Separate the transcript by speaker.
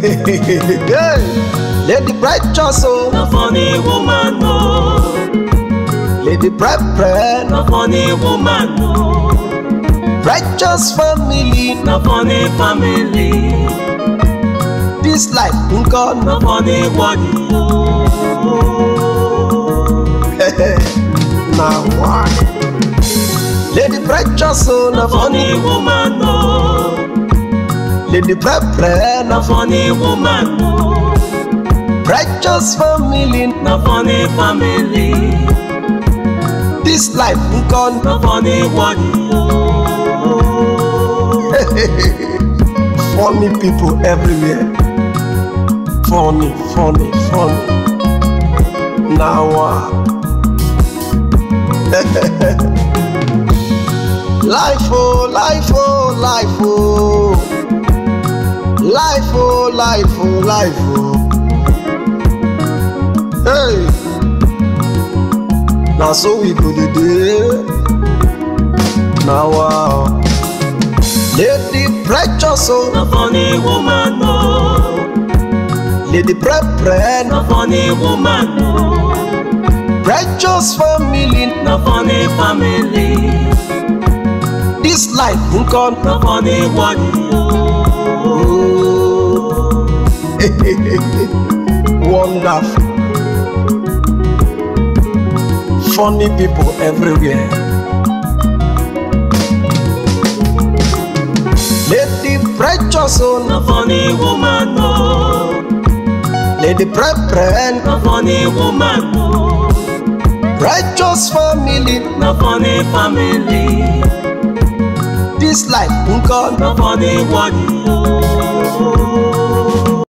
Speaker 1: Lady Precious, oh,
Speaker 2: no funny woman, no.
Speaker 1: Lady Precious,
Speaker 2: No funny woman, no.
Speaker 1: Precious family,
Speaker 2: No funny family.
Speaker 1: this life God,
Speaker 2: No funny body, no.
Speaker 1: now why? Lady Precious, oh,
Speaker 2: No funny woman, no.
Speaker 1: Lady Precious,
Speaker 2: No funny woman, no.
Speaker 1: Precious family,
Speaker 2: No funny family.
Speaker 1: this life God,
Speaker 2: No funny body, no.
Speaker 1: funny people everywhere. Funny. Now life, oh, life, oh, life, oh. Life, oh, life, oh, life, oh. Hey, now so we go today. Now Lady Precious, oh,
Speaker 2: No funny woman, no.
Speaker 1: Lady Precious,
Speaker 2: No funny woman, no.
Speaker 1: Precious family,
Speaker 2: No funny family.
Speaker 1: this life God,
Speaker 2: No funny body, no.
Speaker 1: wonderful. Funny people everywhere. Lady Precious, oh,
Speaker 2: No funny woman, no.
Speaker 1: Lady Precious,
Speaker 2: No funny woman, no.
Speaker 1: Precious family,
Speaker 2: No funny family.
Speaker 1: this life God,
Speaker 2: No funny body,